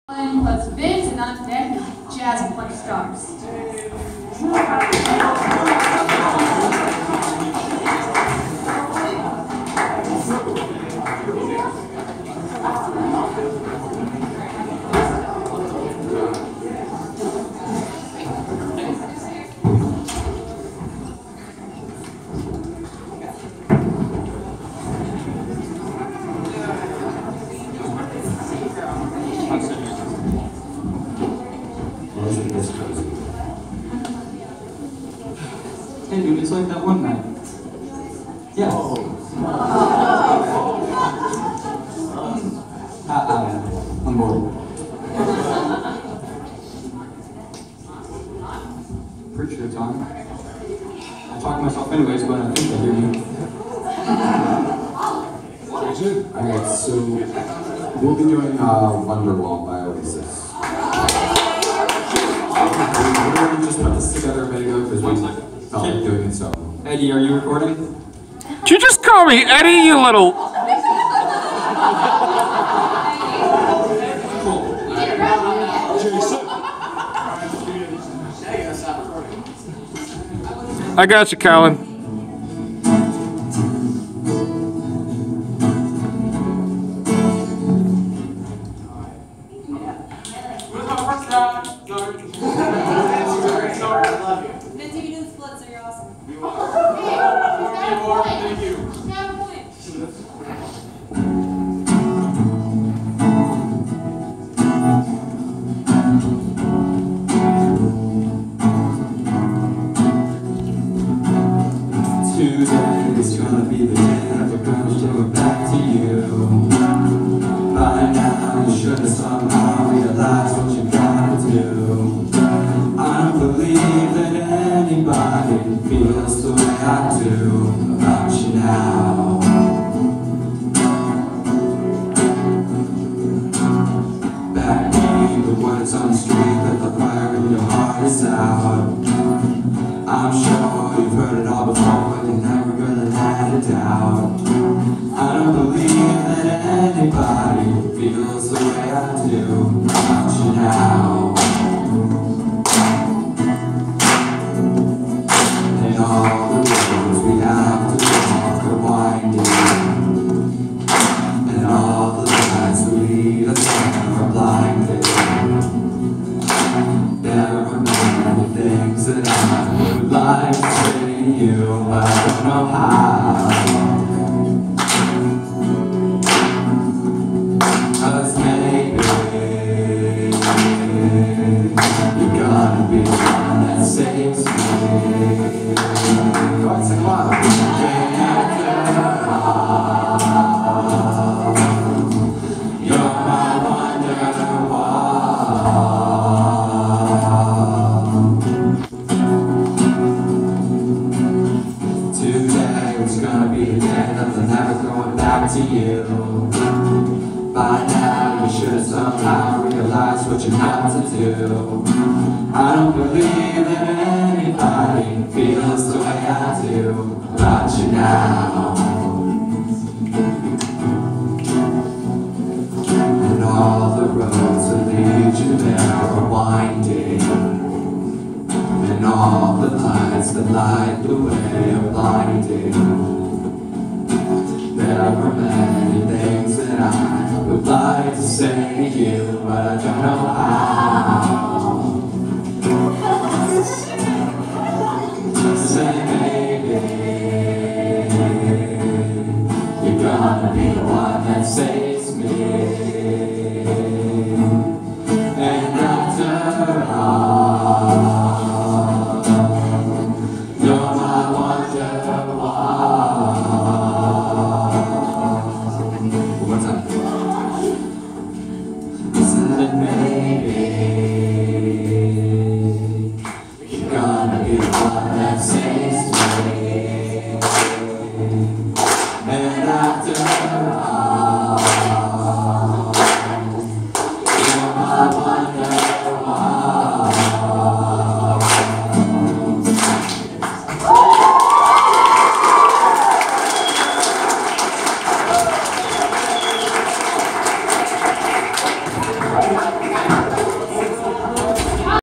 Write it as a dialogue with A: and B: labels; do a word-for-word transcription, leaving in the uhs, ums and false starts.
A: Plus Vince, and on deck, Jazz and Punch Stars.
B: Hey dude, it's like that one night. Yeah. Oh. I, I, I'm bored. Pretty sure it's on. I talk to myself anyways, but I think they hear me.
C: Alright, so we'll be doing uh, Wonderwall by Oasis. We're going to just put this together a bit ago because we felt like doing it, so.
B: Eddie, are you recording?
D: Did you just call me Eddie, you little... I got you, Colin.
A: Vince, you can do the splits, so you're awesome.
E: Thank you.
A: Have a point.
C: Today is gonna be the day that we're gonna give it back to you. By now you should have somehow realized what you gotta do. I don't believe that anybody feels the way I do about you now. Backbeat the words on the street that the fire in your heart is out. I'm sure you've heard it all before, but you never really had a doubt. I don't believe that anybody feels the way I do about you now. And all the roads we have to walk are winding, and all the lights that lead us there are blinding. There are many things that I would like to say to you, but I don't know how. Cause maybe you're gonna be the one that saves me. Go ahead, sing along. After all, you're my wonderwall. Today was gonna be the day that I'm never going back to you. By now you should have somehow realized what you got to do. I don't believe that anybody feels the way I do about you now. And all the roads that lead you there are winding, and all the lights that light the way are blinding. There are many things that I would like to say to you, but I don't know how. Say maybe you're gonna be the one that saves me. And after all, you're my wonderwall. One time. That maybe you're gonna be the one that saves me. And after all, you're my one.